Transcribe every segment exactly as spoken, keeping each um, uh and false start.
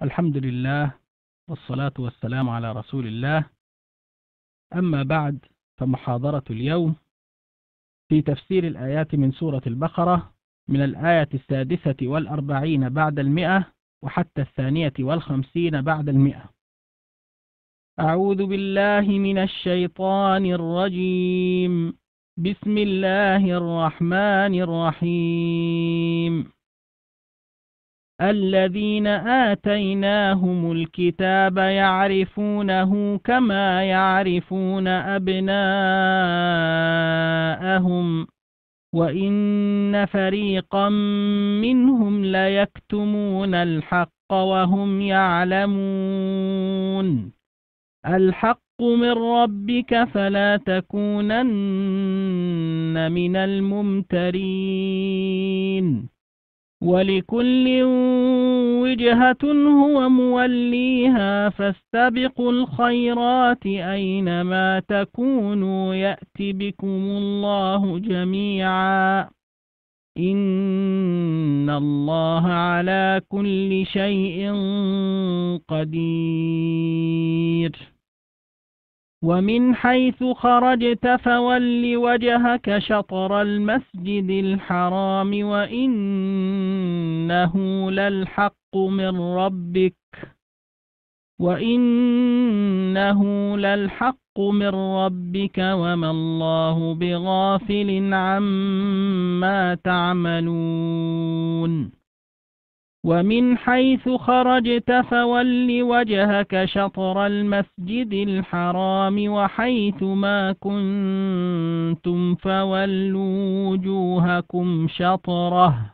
الحمد لله والصلاة والسلام على رسول الله. أما بعد، فمحاضرة اليوم في تفسير الآيات من سورة البقرة من الآية السادسة والأربعين بعد المئة وحتى الثانية والخمسين بعد المئة. أعوذ بالله من الشيطان الرجيم. بسم الله الرحمن الرحيم. الذين آتيناهم الكتاب يعرفونه كما يعرفون أبناءهم وإن فريقا منهم ليكتمون الحق وهم يعلمون. الحق من ربك فلا تكونن من الممترين. ولكل وجهة هو موليها فاستبقوا الخيرات أينما تكونوا يأت بكم الله جميعا إن الله على كل شيء قدير. ومن حيث خرجت فول وجهك شطر المسجد الحرام وإنه للحق من ربك وإنه للحق من ربك وما الله بغافل عما تعملون. ومن حيث خرجت فول وجهك شطر المسجد الحرام وحيث ما كنتم فولوا وجوهكم شطره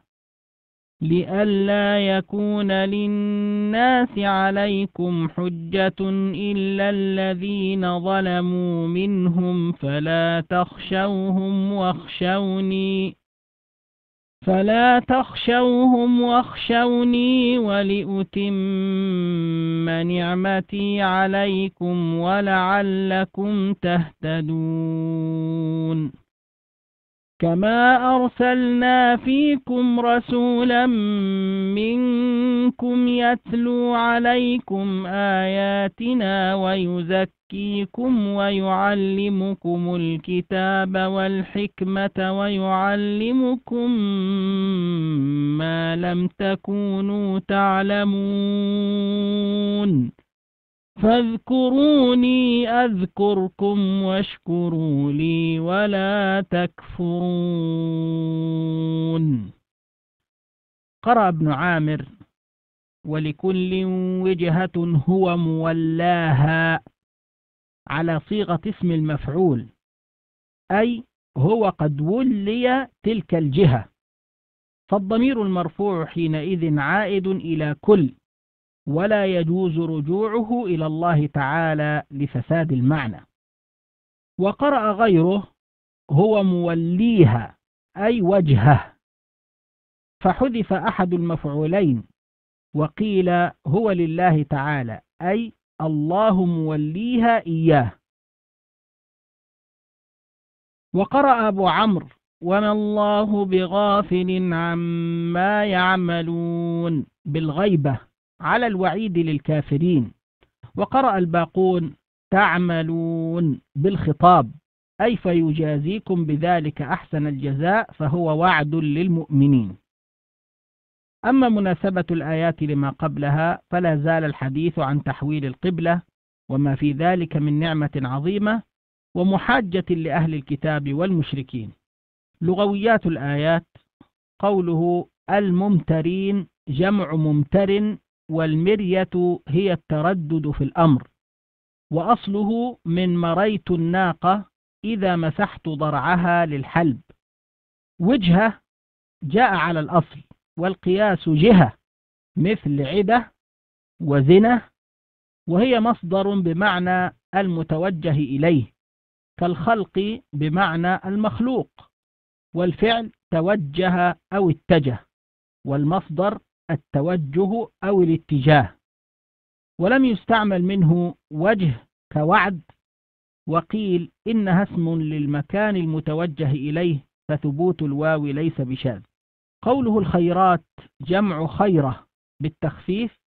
لئلا يكون للناس عليكم حجة إلا الذين ظلموا منهم فلا تخشوهم واخشوني فلا تخشوهم واخشوني ولأتم نعمتي عليكم ولعلكم تهتدون. كما أرسلنا فيكم رسولا منكم يتلو عليكم آياتنا ويزكيكم ويعلمكم الكتاب والحكمة ويعلمكم ما لم تكونوا تعلمون. فاذكروني أذكركم واشكروا لي ولا تكفرون. قرأ ابن عامر: ولكل وجهة هو مولاها على صيغة اسم المفعول، أي هو قد ولي تلك الجهة، فالضمير المرفوع حينئذ عائد إلى كل، ولا يجوز رجوعه إلى الله تعالى لفساد المعنى. وقرأ غيره: هو موليها أي وجهه، فحذف أحد المفعولين وقيل هو لله تعالى أي الله موليها إياه. وقرأ أبو عمرو: وما الله بغافل عما يعملون بالغيبة على الوعيد للكافرين. وقرأ الباقون: تعملون بالخطاب أي فيجازيكم بذلك أحسن الجزاء، فهو وعد للمؤمنين. أما مناسبة الآيات لما قبلها فلا زال الحديث عن تحويل القبلة وما في ذلك من نعمة عظيمة ومحاجة لأهل الكتاب والمشركين. لغويات الآيات: قوله الممترين جمع ممتر، والمرية هي التردد في الأمر، وأصله من مريت الناقة إذا مسحت ضرعها للحلب. وجهة جاء على الأصل، والقياس جهة مثل عدة وزنة، وهي مصدر بمعنى المتوجه إليه كالخلق بمعنى المخلوق، والفعل توجه أو اتجه، والمصدر التوجه أو الاتجاه. ولم يستعمل منه وجه كوعد، وقيل إنها اسم للمكان المتوجه إليه فثبوت الواو ليس بشاذ. قوله الخيرات جمع خيرة بالتخفيف،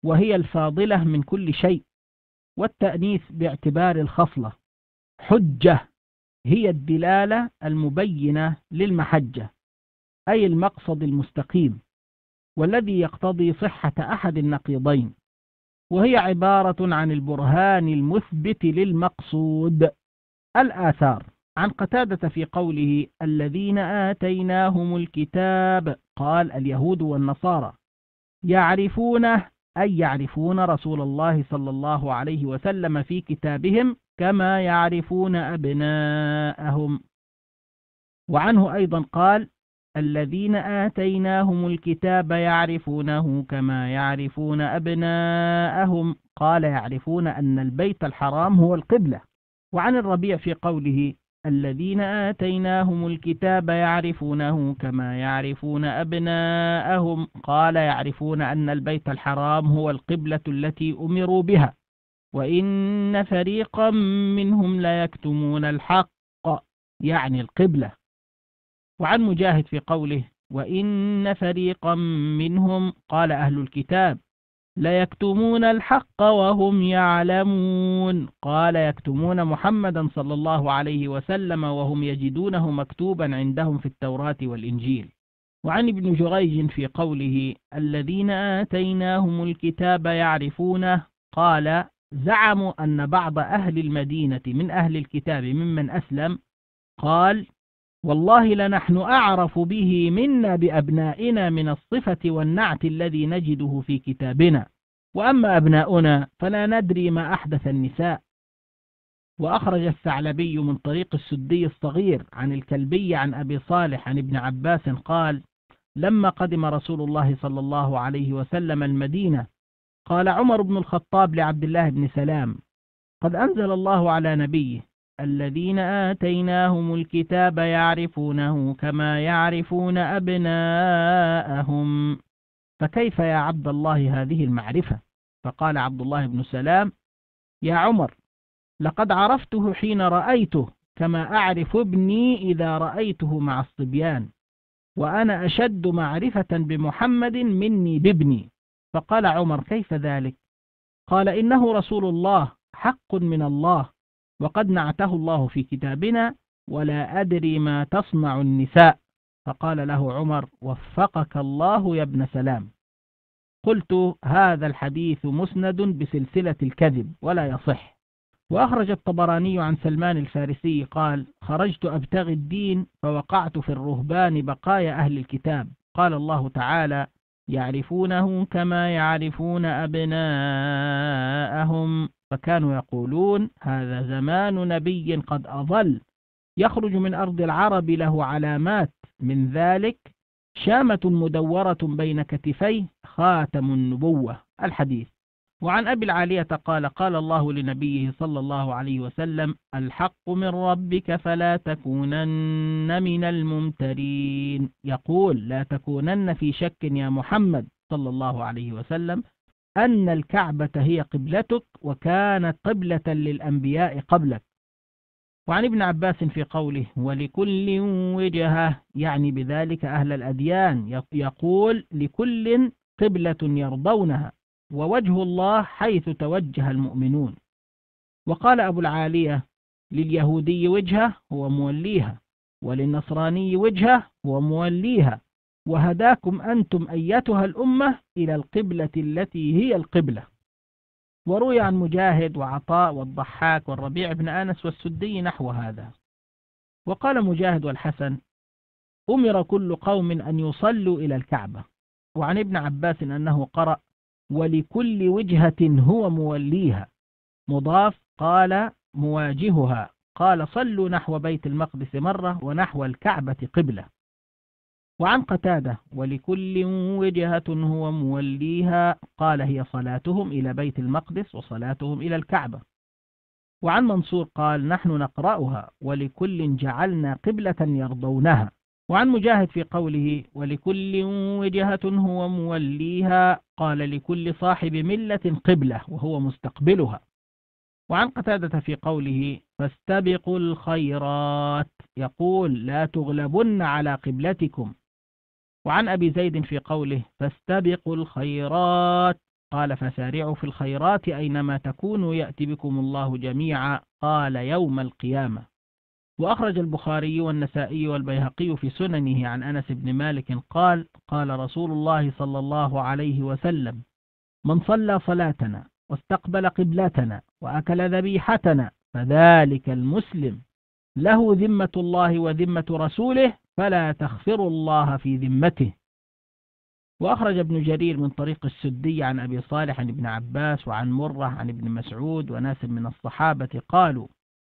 وهي الفاضلة من كل شيء، والتأنيث باعتبار الخصلة. حجة هي الدلالة المبينة للمحجة، أي المقصد المستقيم، والذي يقتضي صحة أحد النقيضين، وهي عبارة عن البرهان المثبت للمقصود. الآثار. عن قتادة في قوله الذين آتيناهم الكتاب، قال اليهود والنصارى، يعرفونه أي يعرفون رسول الله صلى الله عليه وسلم في كتابهم كما يعرفون أبناءهم. وعنه أيضا قال الذين آتيناهم الكتاب يعرفونه كما يعرفون أبناءهم، قال يعرفون أن البيت الحرام هو القبلة. وعن الربيع في قوله الذين آتيناهم الكتاب يعرفونه كما يعرفون أبناءهم، قال يعرفون أن البيت الحرام هو القبلة التي أمروا بها، وإن فريقا منهم ليكتمون الحق، يعني القبلة. وعن مجاهد في قوله وإن فريقا منهم، قال أهل الكتاب، ليكتمون الحق وهم يعلمون، قال يكتمون محمدا صلى الله عليه وسلم وهم يجدونه مكتوبا عندهم في التوراة والإنجيل. وعن ابن جريج في قوله الذين آتيناهم الكتاب يعرفونه، قال زعموا أن بعض أهل المدينة من أهل الكتاب ممن أسلم قال والله لنحن أعرف به منا بأبنائنا من الصفة والنعت الذي نجده في كتابنا، وأما أبناؤنا فلا ندري ما أحدث النساء. وأخرج الثعلبي من طريق السدي الصغير عن الكلبي عن أبي صالح عن ابن عباس قال لما قدم رسول الله صلى الله عليه وسلم المدينة، قال عمر بن الخطاب لعبد الله بن سلام قد أنزل الله على نبيه الذين آتيناهم الكتاب يعرفونه كما يعرفون أبناءهم، فكيف يا عبد الله هذه المعرفة؟ فقال عبد الله بن سلام يا عمر لقد عرفته حين رأيته كما أعرف ابني إذا رأيته مع الصبيان، وأنا أشد معرفة بمحمد مني بابني. فقال عمر كيف ذلك؟ قال إنه رسول الله حق من الله، وقد نعته الله في كتابنا، ولا أدري ما تصنع النساء. فقال له عمر وفقك الله يا ابن سلام. قلت هذا الحديث مسند بسلسلة الكذب ولا يصح. وأخرج الطبراني عن سلمان الفارسي قال خرجت أبتغي الدين فوقعت في الرهبان بقايا أهل الكتاب، قال الله تعالى يعرفونه كما يعرفون أبناءهم، فكانوا يقولون هذا زمان نبي قد أضل، يخرج من أرض العرب له علامات، من ذلك شامة مدورة بين كتفيه خاتم النبوة. الحديث. وعن أبي العالية قال قال الله لنبيه صلى الله عليه وسلم الحق من ربك فلا تكونن من الممترين، يقول لا تكونن في شك يا محمد صلى الله عليه وسلم أن الكعبة هي قبلتك وكانت قبلة للأنبياء قبلك. وعن ابن عباس في قوله ولكل وجهة، يعني بذلك أهل الأديان، يقول لكل قبلة يرضونها، ووجه الله حيث توجه المؤمنون. وقال أبو العالية لليهودي وجهة هو موليها، وللنصراني وجهة هو موليها، وهداكم أنتم أيتها الأمة إلى القبلة التي هي القبلة. وروي عن مجاهد وعطاء والضحاك والربيع بن آنس والسدي نحو هذا. وقال مجاهد والحسن أمر كل قوم أن يصلوا إلى الكعبة. وعن ابن عباس أنه قرأ ولكل وجهة هو موليها، مضاف، قال مواجهها، قال صلوا نحو بيت المقدس مرة ونحو الكعبة قبلة. وعن قتادة ولكل وجهة هو موليها، قال هي صلاتهم إلى بيت المقدس وصلاتهم إلى الكعبة. وعن منصور قال نحن نقرأها ولكل جعلنا قبلة يرضونها. وعن مجاهد في قوله ولكل وجهة هو موليها، قال لكل صاحب ملة قبلة وهو مستقبلها. وعن قتادة في قوله فاستبقوا الخيرات، يقول لا تغلبن على قبلتكم. وعن أبي زيد في قوله فاستبقوا الخيرات، قال فسارعوا في الخيرات أينما تكونوا يأتي بكم الله جميعا قال يوم القيامة. وأخرج البخاري والنسائي والبيهقي في سننه عن أنس بن مالك قال قال رسول الله صلى الله عليه وسلم من صلى صلاتنا واستقبل قبلتنا وأكل ذبيحتنا فذلك المسلم له ذمة الله وذمة رسوله فلا تخفر الله في ذمته. وأخرج ابن جرير من طريق السدي عن أبي صالح عن ابن عباس وعن مرة عن ابن مسعود وناس من الصحابة قالوا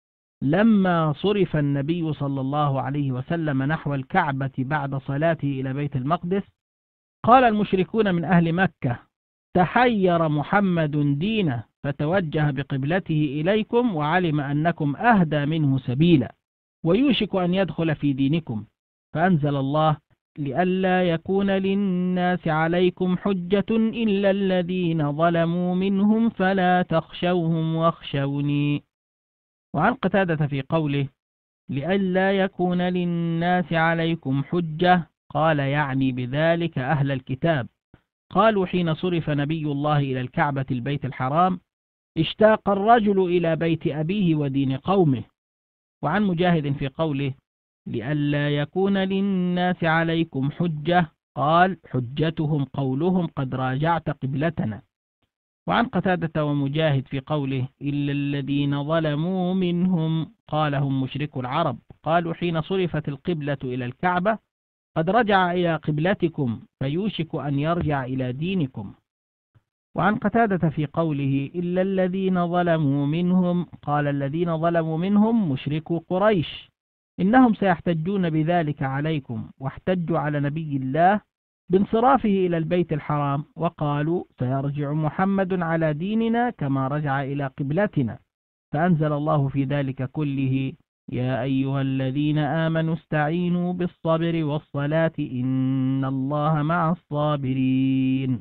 لما صرف النبي صلى الله عليه وسلم نحو الكعبة بعد صلاته إلى بيت المقدس قال المشركون من أهل مكة تحير محمد دينه فتوجه بقبلته إليكم وعلم أنكم أهدى منه سبيلا ويوشك أن يدخل في دينكم، فأنزل الله لئلا يكون للناس عليكم حجة إلا الذين ظلموا منهم فلا تخشوهم واخشوني. وعن قتادة في قوله لئلا يكون للناس عليكم حجة قال يعني بذلك أهل الكتاب. قالوا حين صرف نبي الله إلى الكعبة البيت الحرام اشتاق الرجل إلى بيت أبيه ودين قومه. وعن مجاهد في قوله لئلا يكون للناس عليكم حجة قال حجتهم قولهم قد راجعت قبلتنا. وعن قتادة ومجاهد في قوله إلا الذين ظلموا منهم قال هم مشركو العرب. قالوا حين صرفت القبلة إلى الكعبة قد رجع إلى قبلتكم فيوشك أن يرجع إلى دينكم. وعن قتادة في قوله إلا الذين ظلموا منهم قال الذين ظلموا منهم مشركو قريش إنهم سيحتجون بذلك عليكم، واحتجوا على نبي الله بانصرافه إلى البيت الحرام وقالوا سيرجع محمد على ديننا كما رجع إلى قبلتنا، فأنزل الله في ذلك كله يا أيها الذين آمنوا استعينوا بالصبر والصلاة إن الله مع الصابرين.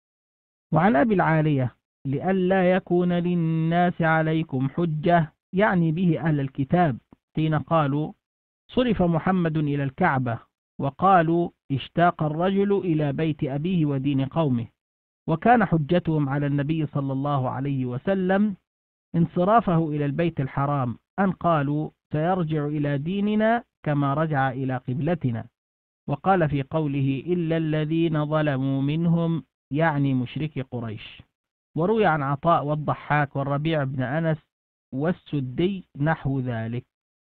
وعن أبي العالية لئلا يكون للناس عليكم حجة يعني به أهل الكتاب حين قالوا صرف محمد إلى الكعبة وقالوا اشتاق الرجل إلى بيت أبيه ودين قومه، وكان حجتهم على النبي صلى الله عليه وسلم انصرافه إلى البيت الحرام أن قالوا سيرجع إلى ديننا كما رجع إلى قبلتنا. وقال في قوله إلا الذين ظلموا منهم يعني مشركي قريش. وروي عن عطاء والضحاك والربيع بن أنس والسدي نحو ذلك.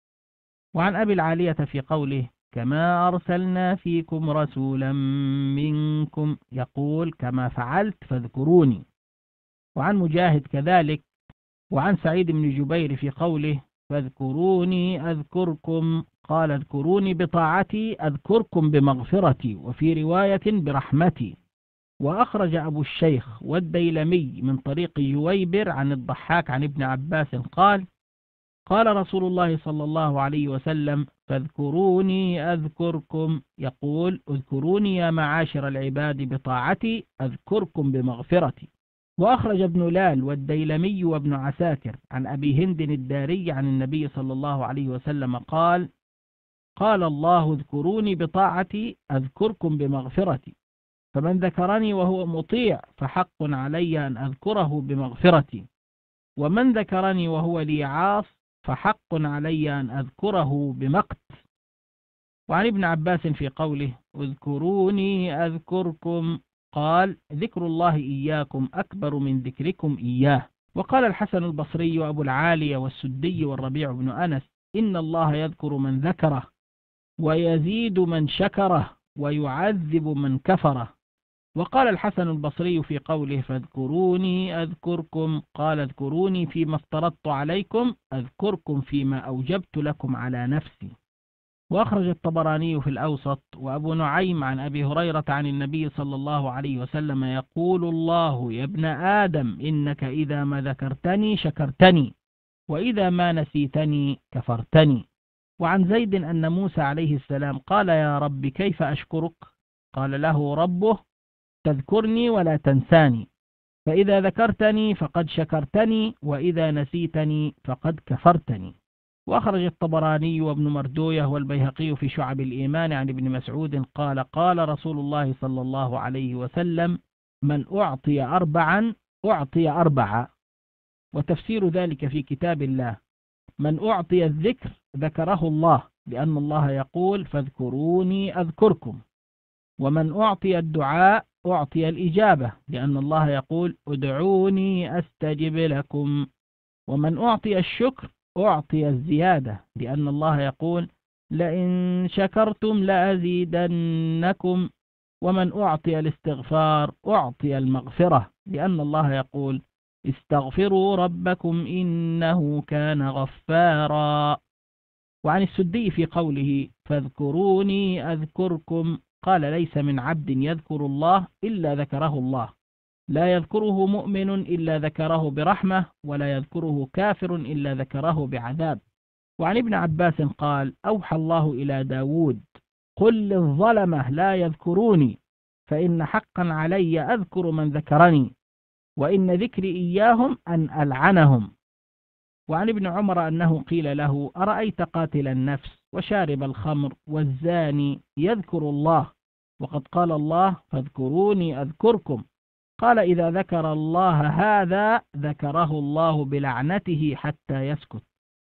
وعن أبي العالية في قوله كما أرسلنا فيكم رسولا منكم يقول كما فعلت فاذكروني. وعن مجاهد كذلك. وعن سعيد بن جبير في قوله فاذكروني أذكركم قال اذكروني بطاعتي أذكركم بمغفرتي وفي رواية برحمتي. وأخرج أبو الشيخ والديلمي من طريق جويبر عن الضحاك عن ابن عباس قال قال رسول الله صلى الله عليه وسلم فاذكروني أذكركم يقول اذكروني يا معاشر العباد بطاعتي أذكركم بمغفرتي. وأخرج ابن لال والديلمي وابن عساكر عن أبي هند الداري عن النبي صلى الله عليه وسلم قال قال الله اذكروني بطاعتي أذكركم بمغفرتي، فمن ذكرني وهو مطيع فحق علي أن أذكره بمغفرتي، ومن ذكرني وهو لي عاص فحق علي أن أذكره بمقت. وعن ابن عباس في قوله اذكروني أذكركم قال ذكر الله إياكم أكبر من ذكركم إياه. وقال الحسن البصري وأبو العالية والسدي والربيع بن أنس إن الله يذكر من ذكره ويزيد من شكره ويعذب من كفره. وقال الحسن البصري في قوله فاذكروني أذكركم قال اذكروني فيما افترضت عليكم أذكركم فيما أوجبت لكم على نفسي. وأخرج الطبراني في الأوسط وأبو نعيم عن أبي هريرة عن النبي صلى الله عليه وسلم يقول الله يا ابن آدم إنك إذا ما ذكرتني شكرتني وإذا ما نسيتني كفرتني. وعن زيد أن موسى عليه السلام قال يا رب كيف أشكرك؟ قال له ربه تذكرني ولا تنساني، فإذا ذكرتني فقد شكرتني وإذا نسيتني فقد كفرتني. وأخرج الطبراني وابن مردوية والبيهقي في شعب الإيمان عن ابن مسعود قال قال رسول الله صلى الله عليه وسلم من أعطي أربعا أعطي أربعة. وتفسير ذلك في كتاب الله: من أعطي الذكر ذكره الله، لأن الله يقول فاذكروني أذكركم. ومن أعطي الدعاء أعطي الإجابة، لأن الله يقول ادعوني أستجب لكم. ومن أعطي الشكر أعطي الزيادة، لأن الله يقول لئن شكرتم لأزيدنكم. ومن أعطي الاستغفار أعطي المغفرة، لأن الله يقول استغفروا ربكم إنه كان غفارا. وعن السدي في قوله فاذكروني أذكركم قال ليس من عبد يذكر الله إلا ذكره الله، لا يذكره مؤمن إلا ذكره برحمة، ولا يذكره كافر إلا ذكره بعذاب. وعن ابن عباس قال أوحى الله إلى داود قل للظلمة لا يذكروني فإن حقا علي أذكر من ذكرني، وإن ذكري إياهم أن ألعنهم. وعن ابن عمر أنه قيل له أرأيت قاتل النفس وشارب الخمر والزاني يذكر الله وقد قال الله فاذكروني أذكركم؟ قال إذا ذكر الله هذا ذكره الله بلعنته حتى يسكت.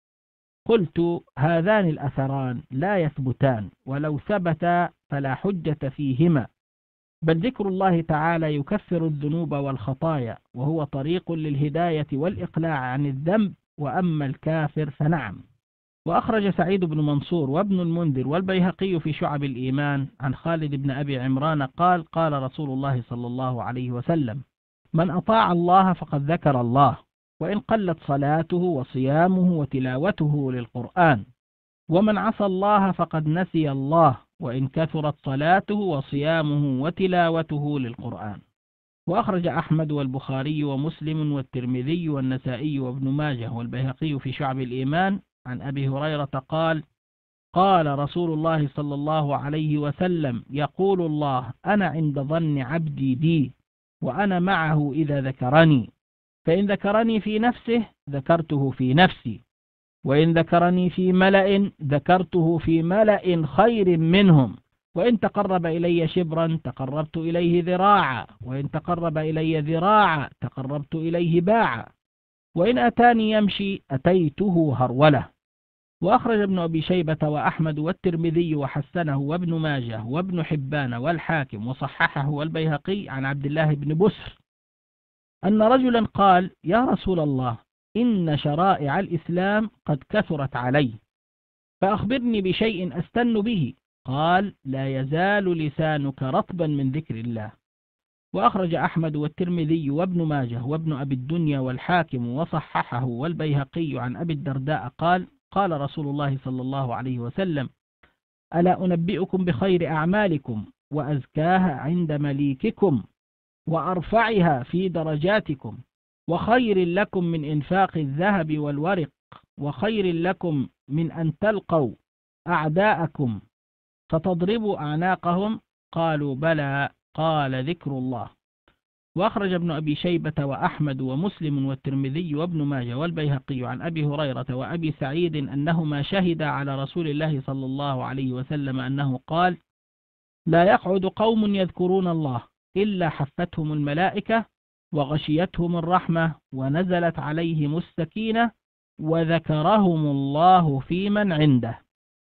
قلت هذان الأثران لا يثبتان، ولو ثبتا فلا حجة فيهما، بل ذكر الله تعالى يكفر الذنوب والخطايا، وهو طريق للهداية والإقلاع عن الذنب، وأما الكافر فنعم. وأخرج سعيد بن منصور وابن المنذر والبيهقي في شعب الإيمان عن خالد بن أبي عمران قال قال رسول الله صلى الله عليه وسلم من أطاع الله فقد ذكر الله، وإن قلت صلاته وصيامه وتلاوته للقرآن، ومن عصى الله فقد نسي الله، وإن كثرت صلاته وصيامه وتلاوته للقرآن. وأخرج أحمد والبخاري ومسلم والترمذي والنسائي وابن ماجه والبيهقي في شعب الإيمان عن أبي هريرة قال قال رسول الله صلى الله عليه وسلم يقول الله أنا عند ظن عبدي بي وأنا معه إذا ذكرني، فإن ذكرني في نفسه ذكرته في نفسي، وإن ذكرني في ملأ ذكرته في ملأ خير منهم، وإن تقرب إلي شبرا تقربت إليه ذراعا، وإن تقرب إلي ذراعا تقربت إليه باعا، وإن أتاني يمشي أتيته هرولة. وأخرج ابن أبي شيبة وأحمد والترمذي وحسنه وابن ماجه وابن حبان والحاكم وصححه والبيهقي عن عبد الله بن بسر أن رجلا قال يا رسول الله إن شرائع الإسلام قد كثرت علي، فأخبرني بشيء أستن به. قال لا يزال لسانك رطبا من ذكر الله. وأخرج أحمد والترمذي وابن ماجه وابن أبي الدنيا والحاكم وصححه والبيهقي عن أبي الدرداء قال قال رسول الله صلى الله عليه وسلم ألا أنبئكم بخير أعمالكم وأزكاها عند مليككم وأرفعها في درجاتكم، وخير لكم من إنفاق الذهب والورق، وخير لكم من أن تلقوا أعداءكم فتضربوا أعناقهم؟ قالوا بلى. قال ذكر الله. وأخرج ابن أبي شيبة وأحمد ومسلم والترمذي وابن ماجه والبيهقي عن أبي هريرة وأبي سعيد أنهما شهدا على رسول الله صلى الله عليه وسلم أنه قال لا يقعد قوم يذكرون الله إلا حفتهم الملائكة وغشيتهم الرحمة ونزلت عليهم السكينة وذكرهم الله في من عنده.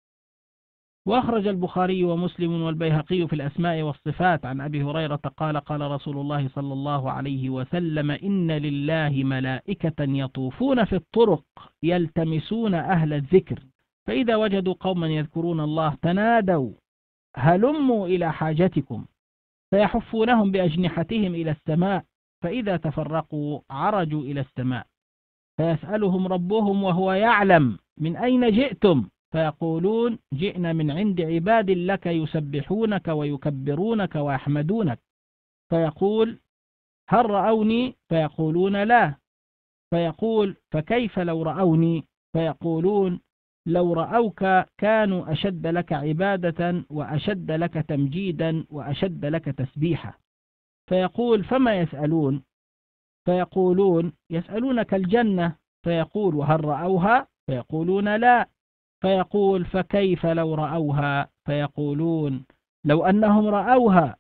وأخرج البخاري ومسلم والبيهقي في الأسماء والصفات عن أبي هريرة قال قال رسول الله صلى الله عليه وسلم إن لله ملائكة يطوفون في الطرق يلتمسون أهل الذكر، فإذا وجدوا قوما يذكرون الله تنادوا هلموا إلى حاجتكم، فيحفونهم بأجنحتهم إلى السماء، فإذا تفرقوا عرجوا إلى السماء، فيسألهم ربهم وهو يعلم من أين جئتم، فيقولون جئنا من عند عباد لك يسبحونك ويكبرونك ويحمدونك، فيقول هل رأوني؟ فيقولون لا، فيقول فكيف لو رأوني؟ فيقولون لو رأوك كانوا أشد لك عبادة وأشد لك تمجيدا وأشد لك تسبيحا. فيقول فما يسألون؟ فيقولون يسألونك الجنة، فيقول وهل رأوها؟ فيقولون لا، فيقول فكيف لو رأوها؟ فيقولون لو أنهم رأوها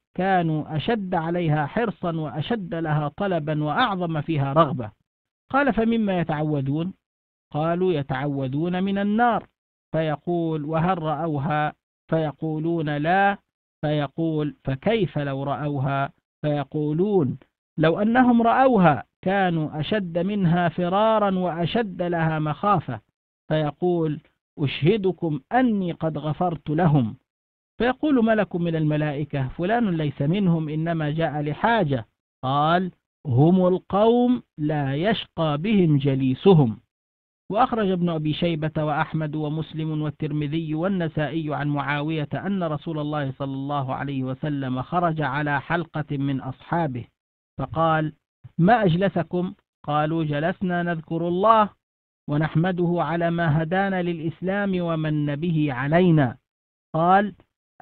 كانوا أشد عليها حرصا وأشد لها طلبا وأعظم فيها رغبة. قال فمما يتعوذون؟ قالوا يتعوذون من النار. فيقول وهل رأوها؟ فيقولون لا. فيقول فكيف لو رأوها؟ فيقولون لو أنهم رأوها كانوا أشد منها فرارا وأشد لها مخافة. فيقول أشهدكم أني قد غفرت لهم. فيقول ملك من الملائكة فلان ليس منهم إنما جاء لحاجة. قال هم القوم لا يشقى بهم جليسهم. وأخرج ابن أبي شيبة وأحمد ومسلم والترمذي والنسائي عن معاوية أن رسول الله صلى الله عليه وسلم خرج على حلقة من أصحابه فقال ما أجلسكم؟ قالوا جلسنا نذكر الله ونحمده على ما هدانا للإسلام ومن به علينا. قال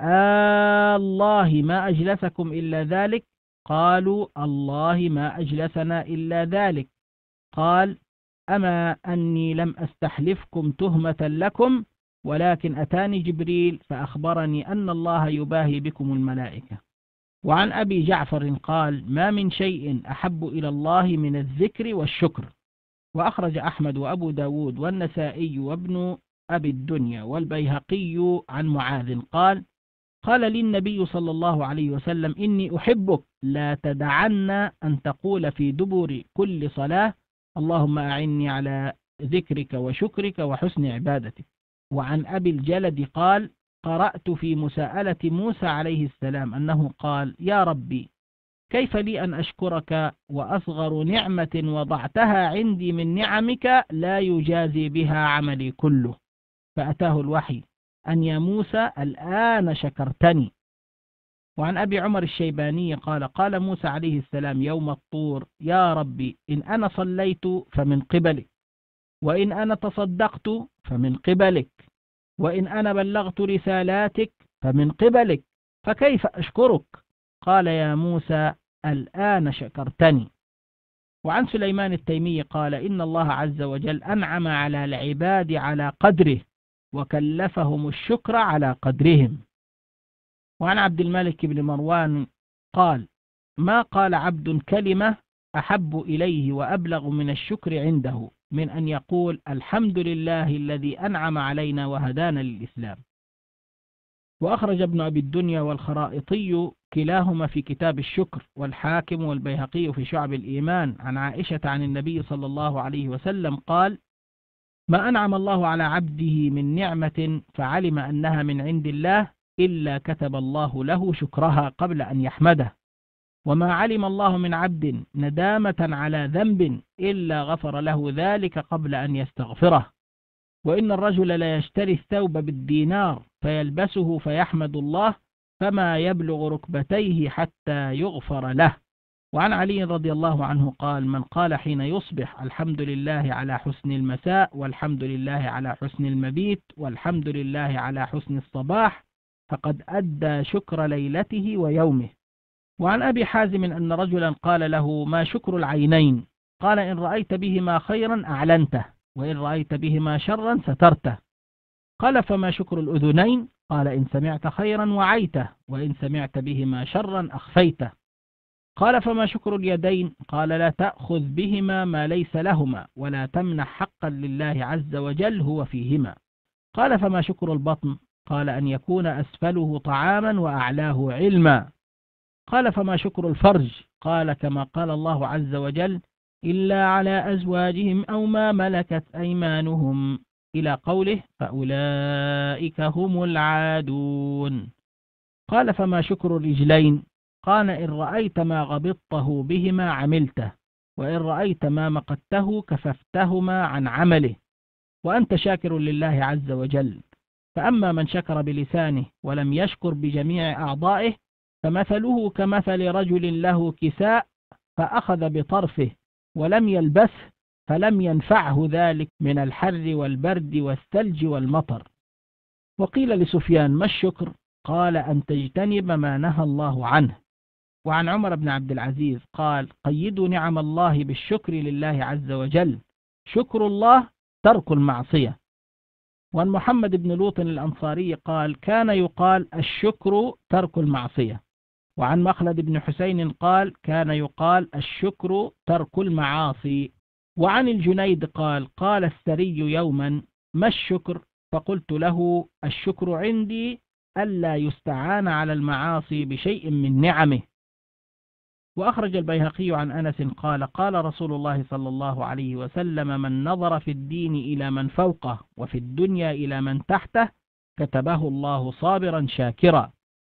آه الله ما أجلسكم إلا ذلك؟ قالوا الله ما أجلسنا إلا ذلك. قال أما أني لم أستحلفكم تهمة لكم ولكن أتاني جبريل فأخبرني أن الله يباهي بكم الملائكة. وعن أبي جعفر قال ما من شيء أحب إلى الله من الذكر والشكر. وأخرج أحمد وأبو داود والنسائي وابن أبي الدنيا والبيهقي عن معاذ قال قال لي النبي صلى الله عليه وسلم إني أحبك لا تدعن أن تقول في دبر كل صلاة اللهم أعني على ذكرك وشكرك وحسن عبادتك. وعن أبي الجلد قال قرأت في مساءلة موسى عليه السلام أنه قال يا ربي كيف لي أن أشكرك وأصغر نعمة وضعتها عندي من نعمك لا يجازي بها عملي كله. فأتاه الوحي أن يا موسى الآن شكرتني. وعن أبي عمر الشيباني قال قال موسى عليه السلام يوم الطور يا ربي إن أنا صليت فمن قبلك وإن أنا تصدقت فمن قبلك وإن أنا بلغت رسالاتك فمن قبلك فكيف أشكرك؟ قال يا موسى الآن شكرتني. وعن سليمان التيمي قال إن الله عز وجل أنعم على العباد على قدره وكلفهم الشكر على قدرهم. وعن عبد الملك بن مروان قال ما قال عبد كلمة أحب إليه وأبلغ من الشكر عنده من أن يقول الحمد لله الذي أنعم علينا وهدانا للإسلام. وأخرج ابن أبي الدنيا والخرائطي كلاهما في كتاب الشكر والحاكم والبيهقي في شعب الإيمان عن عائشة عن النبي صلى الله عليه وسلم قال ما أنعم الله على عبده من نعمة فعلم أنها من عند الله إلا كتب الله له شكرها قبل أن يحمده وما علم الله من عبد ندامة على ذنب إلا غفر له ذلك قبل أن يستغفره. وإن الرجل لا يشتري الثوب بالدينار فيلبسه فيحمد الله فما يبلغ ركبتيه حتى يغفر له. وعن علي رضي الله عنه قال من قال حين يصبح الحمد لله على حسن المساء والحمد لله على حسن المبيت والحمد لله على حسن الصباح فقد أدى شكر ليلته ويومه. وعن أبي حازم أن رجلا قال له ما شكر العينين؟ قال إن رأيت بهما خيرا أعلنته وإن رأيت بهما شرا سترته. قال فما شكر الأذنين؟ قال إن سمعت خيرا وعيته وإن سمعت بهما شرا أخفيته. قال فما شكر اليدين؟ قال لا تأخذ بهما ما ليس لهما ولا تمنح حقا لله عز وجل هو فيهما. قال فما شكر البطن؟ قال أن يكون أسفله طعاما وأعلاه علما. قال فما شكر الفرج؟ قال كما قال الله عز وجل إلا على أزواجهم أو ما ملكت أيمانهم إلى قوله فأولئك هم العادون. قال فما شكر الرجلين؟ قال إن رأيت ما غبطته بهما عملته وإن رأيت ما مقته كففتهما عن عمله وأنت شاكر لله عز وجل. فأما من شكر بلسانه ولم يشكر بجميع أعضائه فمثله كمثل رجل له كساء فأخذ بطرفه ولم يلبسه فلم ينفعه ذلك من الحر والبرد والثلج والمطر. وقيل لسفيان ما الشكر؟ قال أن تجتنب ما نهى الله عنه. وعن عمر بن عبد العزيز قال قيدوا نعم الله بالشكر لله عز وجل شكر الله ترك المعصية. وعن محمد بن لوط الأنصاري قال كان يقال الشكر ترك المعصية. وعن مخلد بن حسين قال كان يقال الشكر ترك المعاصي. وعن الجنيد قال قال السري يوما ما الشكر؟ فقلت له الشكر عندي ألا يستعان على المعاصي بشيء من نعمه. وأخرج البيهقي عن أنس قال قال رسول الله صلى الله عليه وسلم من نظر في الدين إلى من فوقه وفي الدنيا إلى من تحته كتبه الله صابرا شاكرا،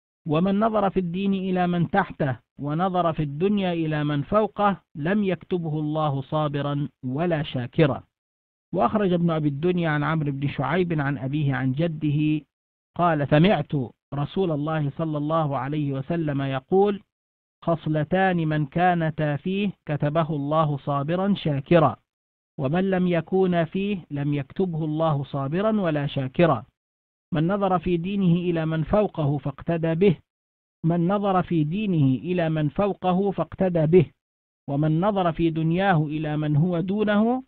ومن نظر في الدين إلى من تحته ونظر في الدنيا إلى من فوقه لم يكتبه الله صابرا ولا شاكرا. وأخرج ابن أبي الدنيا عن عمرو بن شعيب عن أبيه عن جده قال سمعت رسول الله صلى الله عليه وسلم يقول خصلتان من كانتا فيه كتبه الله صابرا شاكرا، ومن لم يكون فيه لم يكتبه الله صابرا ولا شاكرا: من نظر في دينه إلى من فوقه فاقتدى به من نظر في دينه إلى من فوقه فاقتدى به ومن نظر في دنياه إلى من هو دونه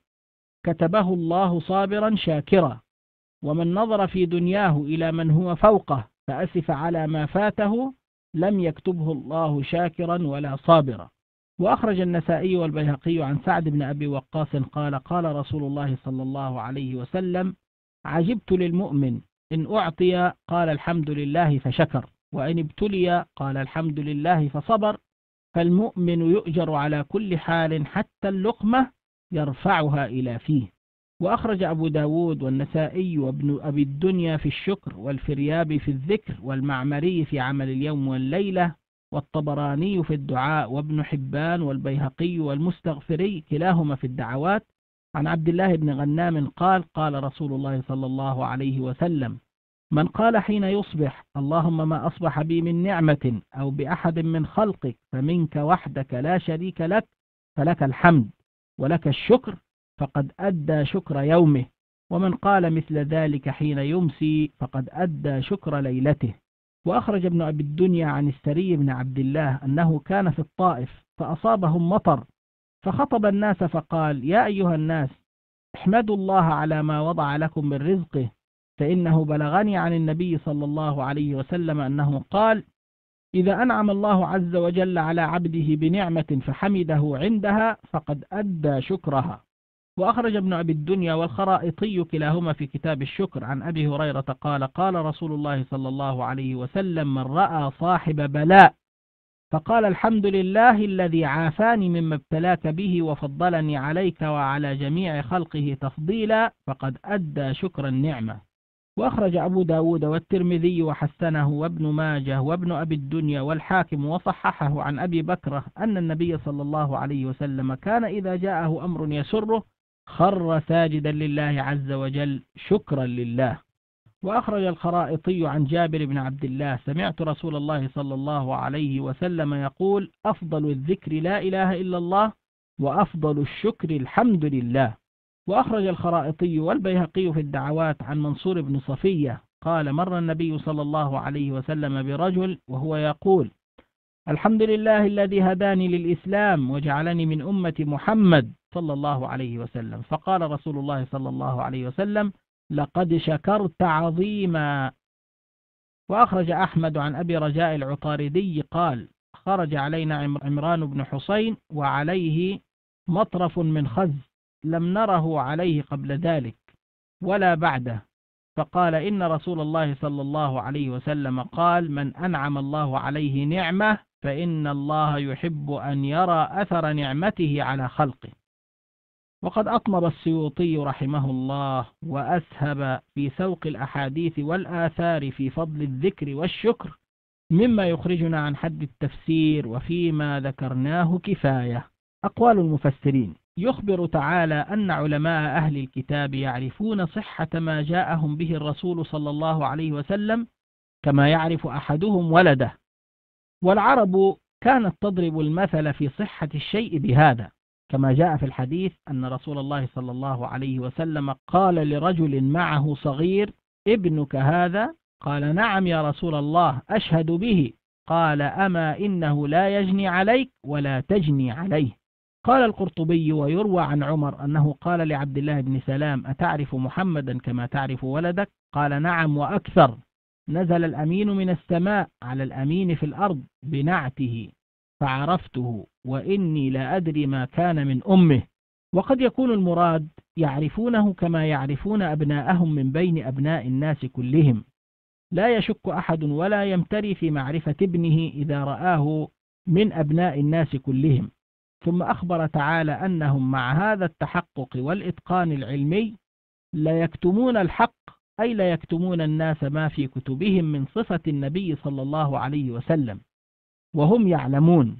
كتبه الله صابرا شاكرا، ومن نظر في دنياه إلى من هو فوقه فأسف على ما فاته لم يكتبه الله شاكرا ولا صابرا. وأخرج النسائي والبيهقي عن سعد بن أبي وقاص قال قال رسول الله صلى الله عليه وسلم عجبت للمؤمن إن أعطي قال الحمد لله فشكر، وإن ابتلي قال الحمد لله فصبر، فالمؤمن يؤجر على كل حال حتى اللقمة يرفعها إلى فيه. وأخرج أبو داود والنسائي وابن أبي الدنيا في الشكر، والفريابي في الذكر، والمعمري في عمل اليوم والليلة، والطبراني في الدعاء، وابن حبان والبيهقي والمستغفري كلاهما في الدعوات عن عبد الله بن غنام قال قال رسول الله صلى الله عليه وسلم من قال حين يصبح اللهم ما أصبح بي من نعمة أو بأحد من خلقك فمنك وحدك لا شريك لك فلك الحمد ولك الشكر فقد أدى شكر يومه، ومن قال مثل ذلك حين يمسي فقد أدى شكر ليلته. وأخرج ابن أبي الدنيا عن السري بن عبد الله أنه كان في الطائف فأصابهم مطر فخطب الناس فقال يا أيها الناس احمدوا الله على ما وضع لكم من رزقه، فإنه بلغني عن النبي صلى الله عليه وسلم أنه قال إذا أنعم الله عز وجل على عبده بنعمة فحمده عندها فقد أدى شكرها. وأخرج ابن أبي الدنيا والخرائطي كلاهما في كتاب الشكر عن أبي هريرة قال قال رسول الله صلى الله عليه وسلم من رأى صاحب بلاء فقال الحمد لله الذي عافاني مما ابتلاك به وفضلني عليك وعلى جميع خلقه تفضيلا فقد أدى شكر النعمة. وأخرج أبو داود والترمذي وحسنه وابن ماجه وابن أبي الدنيا والحاكم وصححه عن أبي بكرة أن النبي صلى الله عليه وسلم كان إذا جاءه أمر يسره خر ساجدا لله عز وجل شكرا لله. وأخرج الخرائطي عن جابر بن عبد الله سمعت رسول الله صلى الله عليه وسلم يقول أفضل الذكر لا إله إلا الله وأفضل الشكر الحمد لله. وأخرج الخرائطي والبيهقي في الدعوات عن منصور بن صفية قال مر النبي صلى الله عليه وسلم برجل وهو يقول الحمد لله الذي هداني للإسلام وجعلني من أمة محمد صلى الله عليه وسلم، فقال رسول الله صلى الله عليه وسلم لقد شكرت عظيما. وأخرج أحمد عن أبي رجاء العطاردي قال خرج علينا عمران بن حسين وعليه مطرف من خز لم نره عليه قبل ذلك ولا بعده، فقال إن رسول الله صلى الله عليه وسلم قال من أنعم الله عليه نعمة فإن الله يحب أن يرى أثر نعمته على خلقه. وقد أطمر السيوطي رحمه الله وأسهب في سوق الأحاديث والآثار في فضل الذكر والشكر مما يخرجنا عن حد التفسير، وفيما ذكرناه كفاية. أقوال المفسرين: يخبر تعالى أن علماء أهل الكتاب يعرفون صحة ما جاءهم به الرسول صلى الله عليه وسلم كما يعرف أحدهم ولده، والعرب كانت تضرب المثل في صحة الشيء بهذا، كما جاء في الحديث أن رسول الله صلى الله عليه وسلم قال لرجل معه صغير ابنك هذا؟ قال نعم يا رسول الله أشهد به. قال أما إنه لا يجني عليك ولا تجني عليه. قال القرطبي: ويروى عن عمر أنه قال لعبد الله بن سلام أتعرف محمدا كما تعرف ولدك؟ قال نعم وأكثر، نزل الأمين من السماء على الأمين في الأرض بنعته فعرفته وإني لا أدري ما كان من أمه. وقد يكون المراد يعرفونه كما يعرفون أبناءهم من بين أبناء الناس كلهم، لا يشك أحد ولا يمتري في معرفة ابنه إذا رآه من أبناء الناس كلهم. ثم أخبر تعالى أنهم مع هذا التحقق والإتقان العلمي لا يكتمون الحق، أي لا يكتمون الناس ما في كتبهم من صفة النبي صلى الله عليه وسلم وهم يعلمون.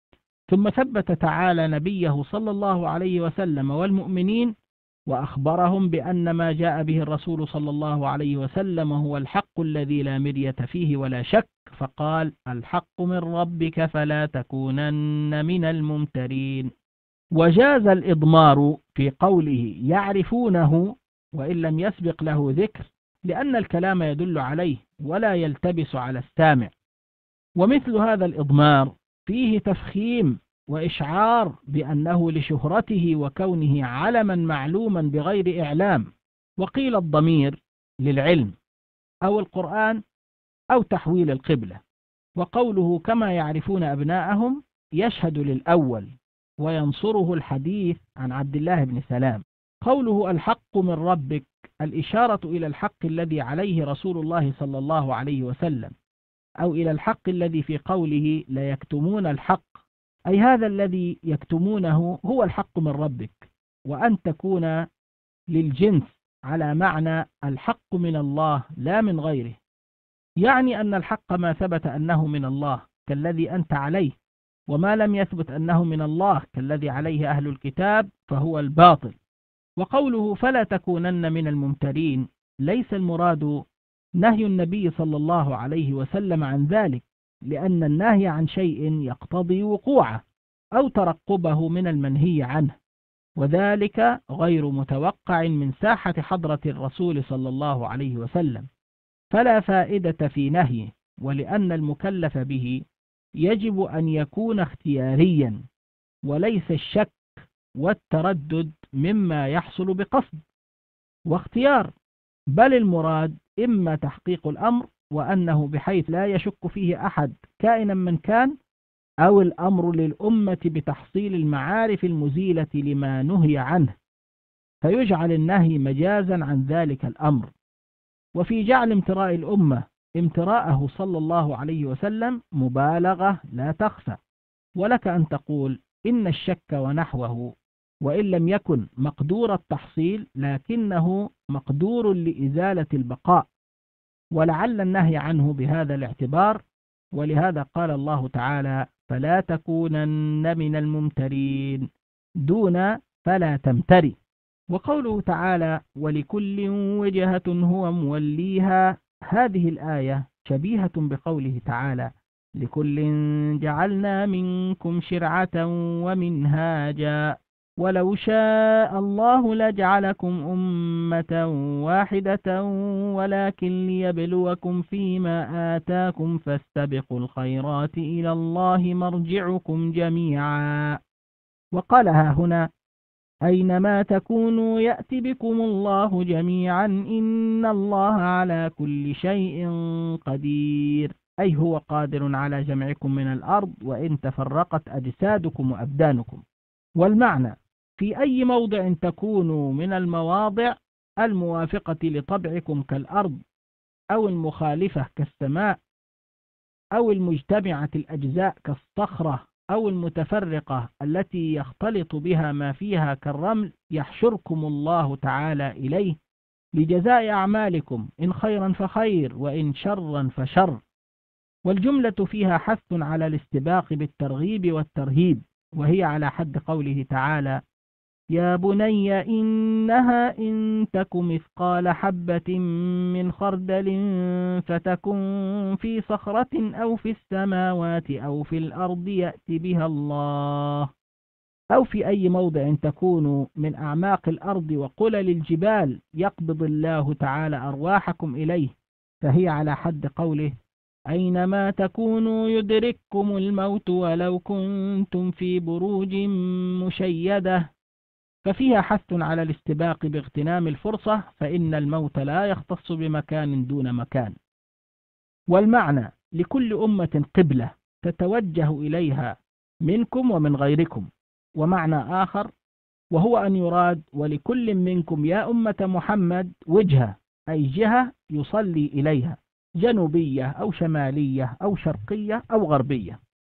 ثم ثبت تعالى نبيه صلى الله عليه وسلم والمؤمنين وأخبرهم بأن ما جاء به الرسول صلى الله عليه وسلم هو الحق الذي لا مرية فيه ولا شك، فقال: الحق من ربك فلا تكونن من الممترين. وجاز الإضمار في قوله يعرفونه وإن لم يسبق له ذكر، لأن الكلام يدل عليه ولا يلتبس على السامع. ومثل هذا الإضمار فيه تفخيم وإشعار بأنه لشهرته وكونه علما معلوما بغير إعلام. وقيل الضمير للعلم أو القرآن أو تحويل القبلة. وقوله كما يعرفون أبناءهم يشهد للأول وينصره الحديث عن عبد الله بن سلام. قوله الحق من ربك الإشارة إلى الحق الذي عليه رسول الله صلى الله عليه وسلم، أو إلى الحق الذي في قوله لا يكتمون الحق، أي هذا الذي يكتمونه هو الحق من ربك، وأن تكون للجنس على معنى الحق من الله لا من غيره، يعني أن الحق ما ثبت أنه من الله كالذي أنت عليه، وما لم يثبت أنه من الله كالذي عليه أهل الكتاب فهو الباطل. وقوله فلا تكونن من الممترين ليس المراد نهي النبي صلى الله عليه وسلم عن ذلك، لأن النهي عن شيء يقتضي وقوعه أو ترقبه من المنهي عنه، وذلك غير متوقع من ساحة حضرة الرسول صلى الله عليه وسلم، فلا فائدة في نهيه، ولأن المكلف به يجب أن يكون اختياريا وليس الشك والتردد مما يحصل بقصد واختيار، بل المراد إما تحقيق الأمر وأنه بحيث لا يشك فيه أحد كائنا من كان، أو الأمر للأمة بتحصيل المعارف المزيلة لما نهي عنه، فيجعل النهي مجازا عن ذلك الأمر. وفي جعل امتراء الأمة امتراءه صلى الله عليه وسلم مبالغة لا تخفى، ولك أن تقول إن الشك ونحوه وإن لم يكن مقدور التحصيل لكنه مقدور لإزالة البقاء، ولعل النهي عنه بهذا الاعتبار، ولهذا قال الله تعالى فلا تكونن من الممترين دون فلا تمتري. وقوله تعالى ولكل وجهة هو موليها، هذه الآية شبيهة بقوله تعالى لكل جعلنا منكم شرعة ومنهاجا ولو شاء الله لجعلكم أمة واحدة ولكن ليبلوكم فيما آتاكم فاستبقوا الخيرات إلى الله مرجعكم جميعا. وقالها هنا أينما تكونوا يأتي بكم الله جميعا إن الله على كل شيء قدير، أي هو قادر على جمعكم من الأرض وإن تفرقت أجسادكم وأبدانكم. والمعنى في أي موضع تكونوا من المواضع الموافقة لطبعكم كالأرض أو المخالفة كالسماء أو المجتمعة الأجزاء كالصخرة أو المتفرقة التي يختلط بها ما فيها كالرمل، يحشركم الله تعالى إليه لجزاء أعمالكم إن خيرا فخير وإن شرا فشر. والجملة فيها حث على الاستباق بالترغيب والترهيب، وهي على حد قوله تعالى يا بني إنها إن تك مثقال حبة من خردل فتكن في صخرة أو في السماوات أو في الأرض يأت بها الله. أو في أي موضع تكونوا من أعماق الأرض وقلل الجبال يقبض الله تعالى أرواحكم إليه، فهي على حد قوله أينما تكونوا يدرككم الموت ولو كنتم في بروج مشيدة، ففيها حث على الاستباق باغتنام الفرصة، فإن الموت لا يختص بمكان دون مكان. والمعنى لكل أمة قبلة تتوجه إليها منكم ومن غيركم. ومعنى آخر وهو أن يراد ولكل منكم يا أمة محمد وجهة، أي جهة يصلي إليها، جنوبية أو شمالية أو شرقية أو غربية.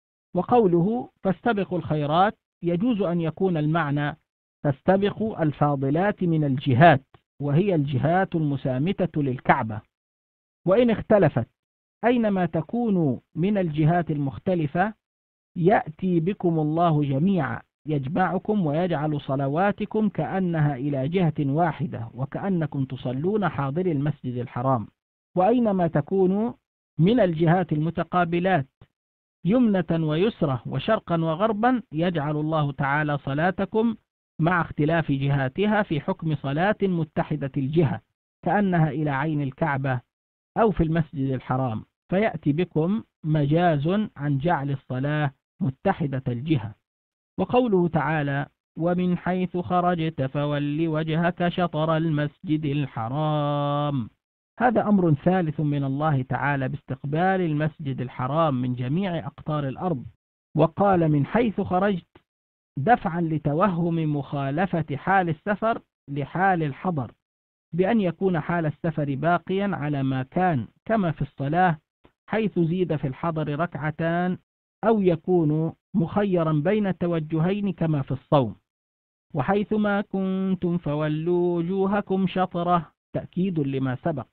وقوله فاستبقوا الخيرات يجوز أن يكون المعنى فاستبقوا الفاضلات من الجهات، وهي الجهات المسامتة للكعبة. وإن اختلفت أينما تكونوا من الجهات المختلفة يأتي بكم الله جميعا يجمعكم ويجعل صلواتكم كأنها إلى جهة واحدة وكأنكم تصلون حاضر المسجد الحرام. وأينما تكونوا من الجهات المتقابلات يمنة ويسرة وشرقا وغربا يجعل الله تعالى صلاتكم مع اختلاف جهاتها في حكم صلاة متحدة الجهة كأنها إلى عين الكعبة أو في المسجد الحرام، فيأتي بكم مجاز عن جعل الصلاة متحدة الجهة. وقوله تعالى ومن حيث خرجت فول وجهك شطر المسجد الحرام، هذا أمر ثالث من الله تعالى باستقبال المسجد الحرام من جميع أقطار الأرض. وقال من حيث خرجت دفعا لتوهم مخالفة حال السفر لحال الحضر، بأن يكون حال السفر باقيا على ما كان كما في الصلاة حيث زيد في الحضر ركعتان، أو يكون مخيرا بين التوجهين كما في الصوم. وحيثما كنتم فولوا وجوهكم شطرة تأكيد لما سبق.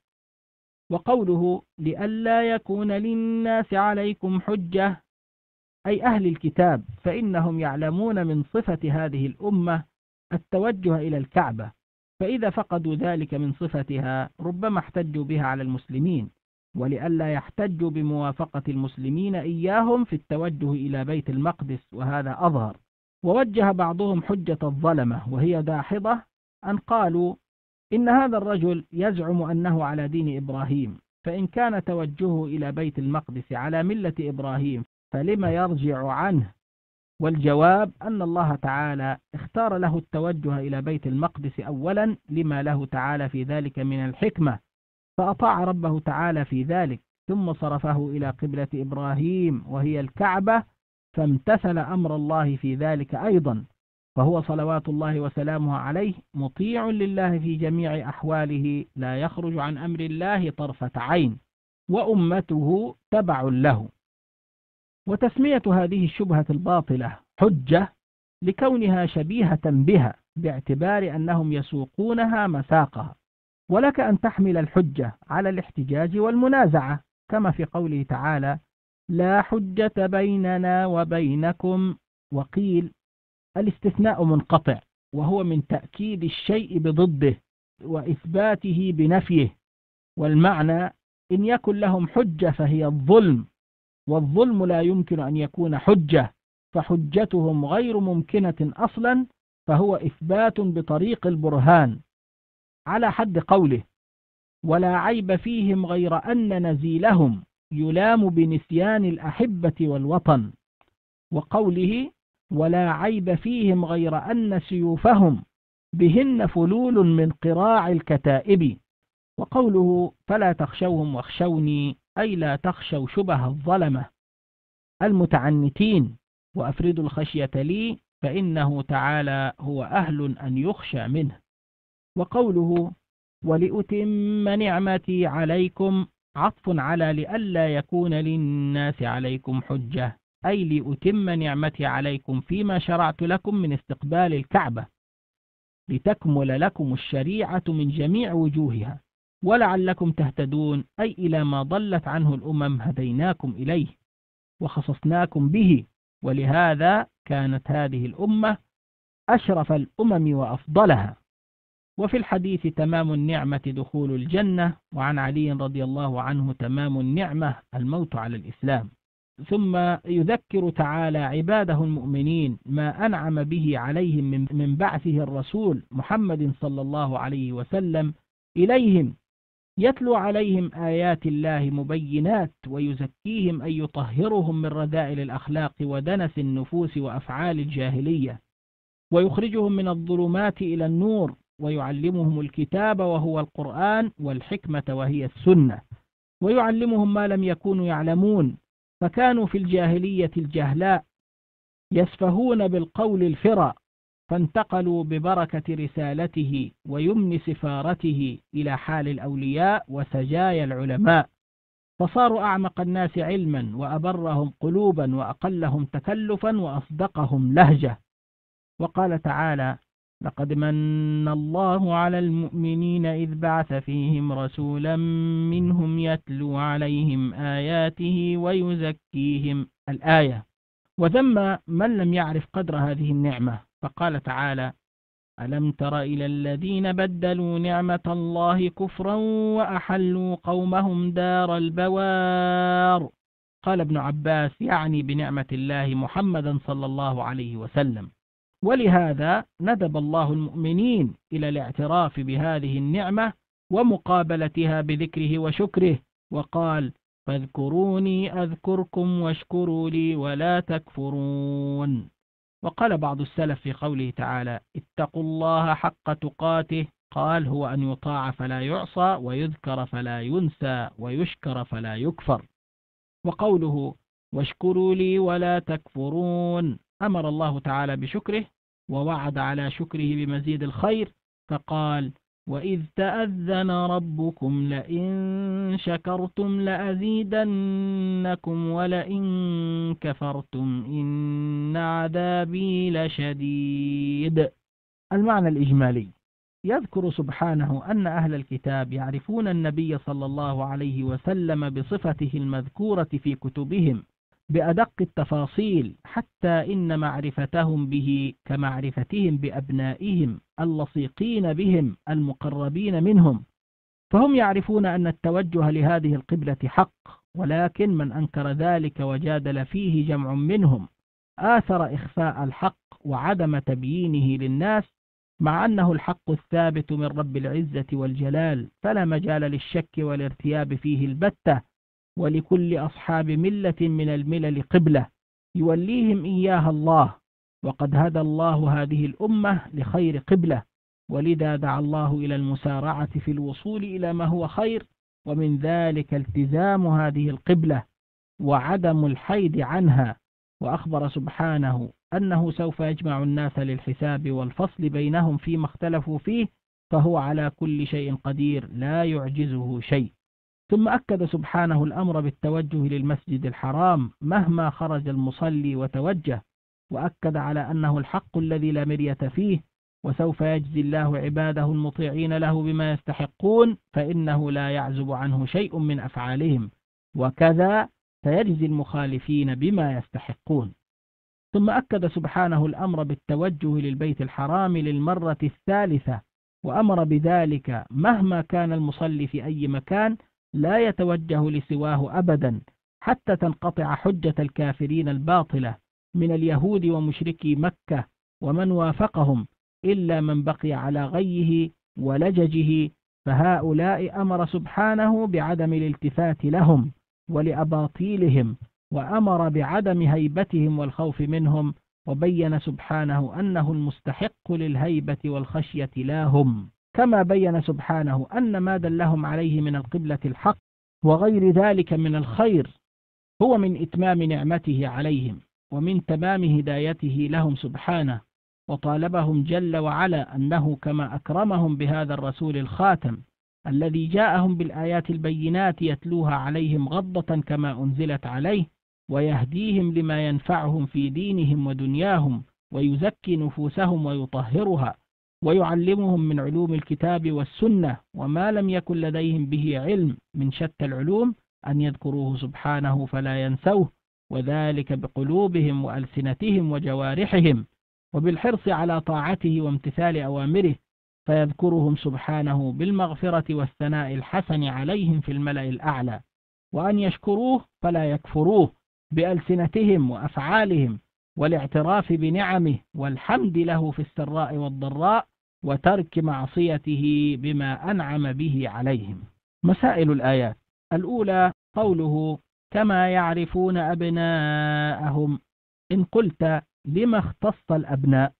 وقوله لئلا يكون للناس عليكم حجة أي أهل الكتاب، فإنهم يعلمون من صفة هذه الأمة التوجه إلى الكعبة، فإذا فقدوا ذلك من صفتها ربما احتجوا بها على المسلمين، ولئلا يحتجوا بموافقة المسلمين إياهم في التوجه إلى بيت المقدس، وهذا أظهر. ووجه بعضهم حجة الظلمة وهي داحضة أن قالوا إن هذا الرجل يزعم أنه على دين إبراهيم، فإن كان توجهه إلى بيت المقدس على ملة إبراهيم فلما يرجع عنه؟ والجواب أن الله تعالى اختار له التوجه إلى بيت المقدس أولا لما له تعالى في ذلك من الحكمة، فأطاع ربه تعالى في ذلك، ثم صرفه إلى قبلة إبراهيم وهي الكعبة، فامتثل أمر الله في ذلك أيضا، فهو صلوات الله وسلامه عليه مطيع لله في جميع أحواله لا يخرج عن أمر الله طرفة عين، وأمته تبع له. وتسمية هذه الشبهة الباطلة حجة لكونها شبيهة بها باعتبار أنهم يسوقونها مساقها. ولك أن تحمل الحجة على الاحتجاج والمنازعة كما في قوله تعالى لا حجة بيننا وبينكم. وقيل الاستثناء منقطع، وهو من تأكيد الشيء بضده وإثباته بنفيه، والمعنى إن يكن لهم حجة فهي الظلم، والظلم لا يمكن أن يكون حجة، فحجتهم غير ممكنة أصلا، فهو إثبات بطريق البرهان، على حد قوله ولا عيب فيهم غير أن نزيلهم يلام بنسيان الأحبة والوطن. وقوله ولا عيب فيهم غير أن سيوفهم بهن فلول من قراع الكتائب. وقوله فلا تخشوهم واخشوني أي لا تخشوا شبه الظلمة المتعنتين، وأفردوا الخشية لي فإنه تعالى هو أهل أن يخشى منه. وقوله ولأتم نعمتي عليكم عطف على لئلا يكون للناس عليكم حجة، أي لأتم نعمتي عليكم فيما شرعت لكم من استقبال الكعبة لتكمل لكم الشريعة من جميع وجوهها ولعلكم تهتدون، أي إلى ما ضلت عنه الأمم هديناكم إليه وخصصناكم به، ولهذا كانت هذه الأمة أشرف الأمم وأفضلها. وفي الحديث تمام النعمة دخول الجنة، وعن علي رضي الله عنه تمام النعمة الموت على الإسلام. ثم يذكر تعالى عباده المؤمنين ما أنعم به عليهم من بعثه الرسول محمد صلى الله عليه وسلم إليهم، يتلو عليهم آيات الله مبينات ويزكيهم أي يطهرهم من رذائل الأخلاق ودنس النفوس وأفعال الجاهلية، ويخرجهم من الظلمات إلى النور، ويعلمهم الكتاب وهو القرآن والحكمة وهي السنة، ويعلمهم ما لم يكونوا يعلمون، فكانوا في الجاهلية الجهلاء يسفهون بالقول الفرا، فانتقلوا ببركة رسالته ويمن سفارته إلى حال الأولياء وسجايا العلماء، فصاروا أعمق الناس علما وأبرهم قلوبا وأقلهم تكلفا وأصدقهم لهجة. وقال تعالى: لقد من الله على المؤمنين إذ بعث فيهم رسولا منهم يتلو عليهم آياته ويزكيهم، الآية. وذم من لم يعرف قدر هذه النعمة، فقال تعالى: ألم تر إلى الذين بدلوا نعمة الله كفرا وأحلوا قومهم دار البوار. قال ابن عباس يعني بنعمة الله محمدا صلى الله عليه وسلم. ولهذا ندب الله المؤمنين إلى الاعتراف بهذه النعمة ومقابلتها بذكره وشكره، وقال: فاذكروني أذكركم واشكروا لي ولا تكفرون. وقال بعض السلف في قوله تعالى: اتقوا الله حق تقاته، قال: هو أن يطاع فلا يعصى، ويذكر فلا ينسى، ويشكر فلا يكفر. وقوله: واشكروا لي ولا تكفرون، أمر الله تعالى بشكره ووعد على شكره بمزيد الخير، فقال: وإذ تأذن ربكم لئن شكرتم لأزيدنكم ولئن كفرتم إن عذابي لشديد. المعنى الإجمالي: يذكر سبحانه أن أهل الكتاب يعرفون النبي صلى الله عليه وسلم بصفته المذكورة في كتبهم بأدق التفاصيل، حتى إن معرفتهم به كمعرفتهم بأبنائهم اللصيقين بهم المقربين منهم، فهم يعرفون أن التوجه لهذه القبلة حق، ولكن من أنكر ذلك وجادل فيه جمع منهم آثر إخفاء الحق وعدم تبيينه للناس، مع أنه الحق الثابت من رب العزة والجلال، فلا مجال للشك والارتياب فيه البتة. ولكل أصحاب ملة من الملل قبلة يوليهم إياها الله، وقد هدى الله هذه الأمة لخير قبلة، ولذا دعا الله إلى المسارعة في الوصول إلى ما هو خير، ومن ذلك التزام هذه القبلة وعدم الحيد عنها. وأخبر سبحانه أنه سوف يجمع الناس للحساب والفصل بينهم فيما اختلفوا فيه، فهو على كل شيء قدير لا يعجزه شيء. ثم أكد سبحانه الأمر بالتوجه للمسجد الحرام مهما خرج المصلي وتوجه، وأكد على أنه الحق الذي لا مرية فيه، وسوف يجزي الله عباده المطيعين له بما يستحقون، فإنه لا يعزب عنه شيء من أفعالهم، وكذا سيجزي المخالفين بما يستحقون. ثم أكد سبحانه الأمر بالتوجه للبيت الحرام للمرة الثالثة، وأمر بذلك مهما كان المصلي في أي مكان لا يتوجه لسواه أبدا، حتى تنقطع حجة الكافرين الباطلة من اليهود ومشركي مكة ومن وافقهم، إلا من بقي على غيه ولججه، فهؤلاء أمر سبحانه بعدم الالتفات لهم ولأباطيلهم، وأمر بعدم هيبتهم والخوف منهم، وبين سبحانه أنه المستحق للهيبة والخشية لا هم، كما بين سبحانه أن ما دلهم عليه من القبلة الحق وغير ذلك من الخير هو من إتمام نعمته عليهم ومن تمام هدايته لهم سبحانه، وطالبهم جل وعلا أنه كما أكرمهم بهذا الرسول الخاتم الذي جاءهم بالآيات البينات يتلوها عليهم غضة كما أنزلت عليه، ويهديهم لما ينفعهم في دينهم ودنياهم، ويزكي نفوسهم ويطهرها، ويعلمهم من علوم الكتاب والسنة وما لم يكن لديهم به علم من شتى العلوم، أن يذكروه سبحانه فلا ينسوه، وذلك بقلوبهم وألسنتهم وجوارحهم، وبالحرص على طاعته وامتثال أوامره، فيذكرهم سبحانه بالمغفرة والثناء الحسن عليهم في الملأ الأعلى، وأن يشكروه فلا يكفروه بألسنتهم وأفعالهم، والاعتراف بنعمه والحمد له في السراء والضراء، وترك معصيته بما أنعم به عليهم. مسائل الآيات: الأولى قوله كما يعرفون أبناءهم. إن قلت لما اختص الأبناء؟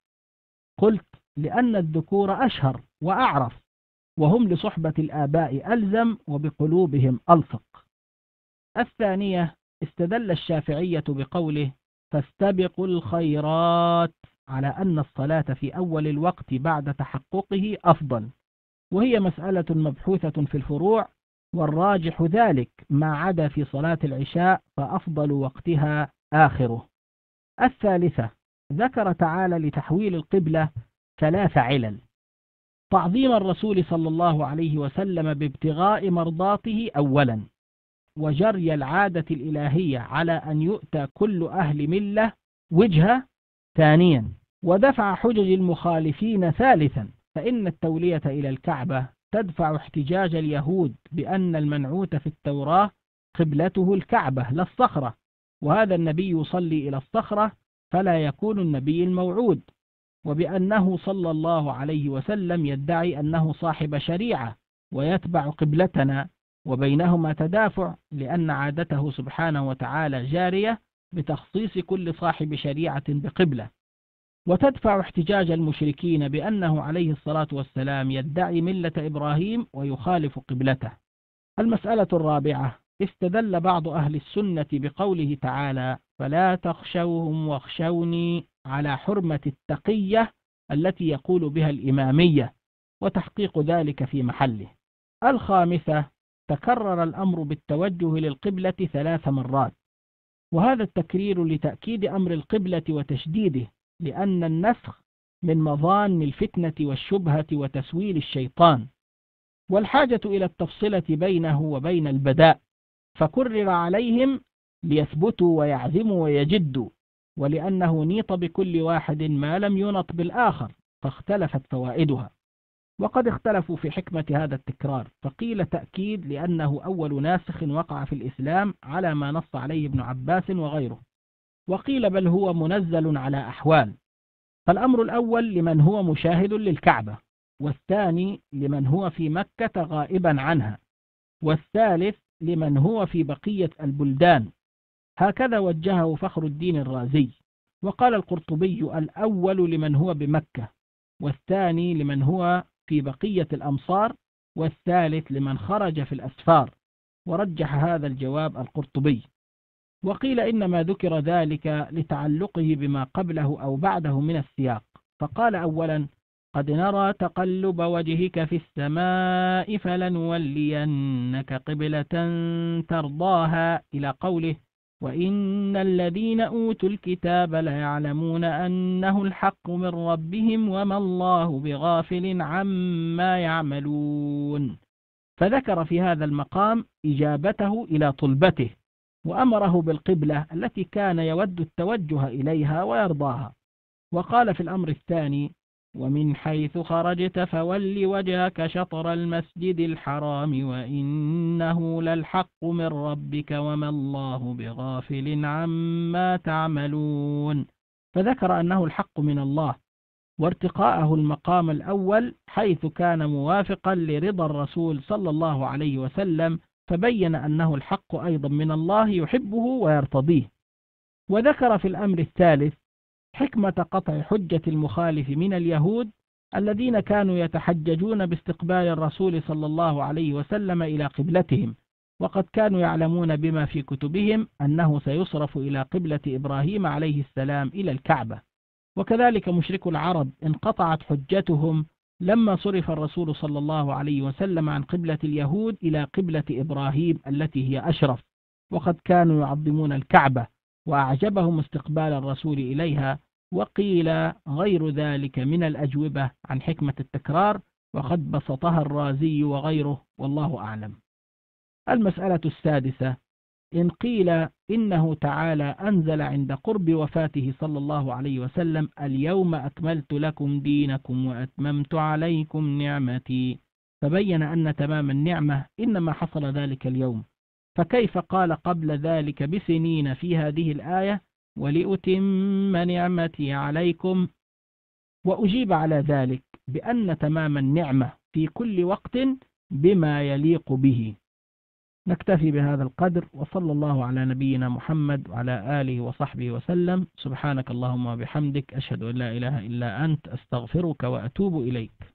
قلت لأن الذكور أشهر وأعرف، وهم لصحبة الآباء ألزم وبقلوبهم ألصق. الثانية استدل الشافعية بقوله فاستبقوا الخيرات على أن الصلاة في أول الوقت بعد تحققه أفضل، وهي مسألة مبحوثة في الفروع، والراجح ذلك ما عدا في صلاة العشاء فأفضل وقتها آخره. الثالثة ذكر تعالى لتحويل القبلة ثلاث علل: تعظيم الرسول صلى الله عليه وسلم بابتغاء مرضاته أولا، وجري العادة الإلهية على أن يؤتى كل أهل ملة وجهة ثانيا، ودفع حجج المخالفين ثالثا، فإن التولية إلى الكعبة تدفع احتجاج اليهود بأن المنعوت في التوراة قبلته الكعبة لا الصخرة، وهذا النبي يصلي إلى الصخرة فلا يكون النبي الموعود، وبأنه صلى الله عليه وسلم يدعي أنه صاحب شريعة ويتبع قبلتنا، وبينهما تدافع لأن عادته سبحانه وتعالى جارية بتخصيص كل صاحب شريعة بقبلة، وتدفع احتجاج المشركين بأنه عليه الصلاة والسلام يدعي ملة إبراهيم ويخالف قبلته. المسألة الرابعة استدل بعض أهل السنة بقوله تعالى فلا تخشوهم واخشوني على حرمة التقية التي يقول بها الإمامية، وتحقيق ذلك في محله. الخامسة تكرر الأمر بالتوجه للقبلة ثلاث مرات، وهذا التكرير لتأكيد أمر القبلة وتشديده، لأن النسخ من مظان الفتنة والشبهة وتسويل الشيطان، والحاجة إلى التفصيلة بينه وبين البداء، فكرر عليهم ليثبتوا ويعزموا ويجدوا، ولأنه نيط بكل واحد ما لم ينط بالآخر فاختلفت فوائدها. وقد اختلفوا في حكمة هذا التكرار، فقيل تأكيد لأنه أول ناسخ وقع في الإسلام على ما نص عليه ابن عباس وغيره، وقيل بل هو منزل على أحوال، فالأمر الأول لمن هو مشاهد للكعبة، والثاني لمن هو في مكة غائبا عنها، والثالث لمن هو في بقية البلدان، هكذا وجهه فخر الدين الرازي. وقال القرطبي الأول لمن هو بمكة، والثاني لمن هو في بقية الأمصار، والثالث لمن خرج في الأسفار، ورجح هذا الجواب القرطبي. وقيل إنما ذكر ذلك لتعلقه بما قبله أو بعده من السياق، فقال أولا قد نرى تقلب وجهك في السماء فلنولينك قبلة ترضاها إلى قوله وإن الذين أوتوا الكتاب ليعلمون أنه الحق من ربهم وما الله بغافل عما يعملون، فذكر في هذا المقام إجابته إلى طلبته، وأمره بالقبلة التي كان يود التوجه إليها ويرضاها. وقال في الأمر الثاني ومن حيث خرجت فول وجهك شطر المسجد الحرام وإنه للحق من ربك وما الله بغافل عما تعملون، فذكر أنه الحق من الله، وارتقاءه المقام الأول حيث كان موافقا لرضا الرسول صلى الله عليه وسلم، فبين أنه الحق أيضا من الله يحبه ويرتضيه. وذكر في الأمر الثالث حكمة قطع حجة المخالف من اليهود الذين كانوا يتحججون باستقبال الرسول صلى الله عليه وسلم إلى قبلتهم، وقد كانوا يعلمون بما في كتبهم أنه سيصرف إلى قبلة إبراهيم عليه السلام إلى الكعبة. وكذلك مشرك العرب انقطعت حجتهم لما صرف الرسول صلى الله عليه وسلم عن قبلة اليهود إلى قبلة إبراهيم التي هي أشرف، وقد كانوا يعظمون الكعبة وأعجبهم استقبال الرسول إليها. وقيل غير ذلك من الأجوبة عن حكمة التكرار، وقد بسطها الرازي وغيره، والله أعلم. المسألة السادسة إن قيل إنه تعالى أنزل عند قرب وفاته صلى الله عليه وسلم اليوم أكملت لكم دينكم وأتممت عليكم نعمتي، فبين أن تمام النعمة إنما حصل ذلك اليوم، فكيف قال قبل ذلك بسنين في هذه الآية ولأتم نعمتي عليكم؟ وأجيب على ذلك بأن تمام النعمة في كل وقت بما يليق به. نكتفي بهذا القدر، وصلى الله على نبينا محمد وعلى آله وصحبه وسلم. سبحانك اللهم وبحمدك، أشهد أن لا إله إلا أنت، أستغفرك وأتوب إليك.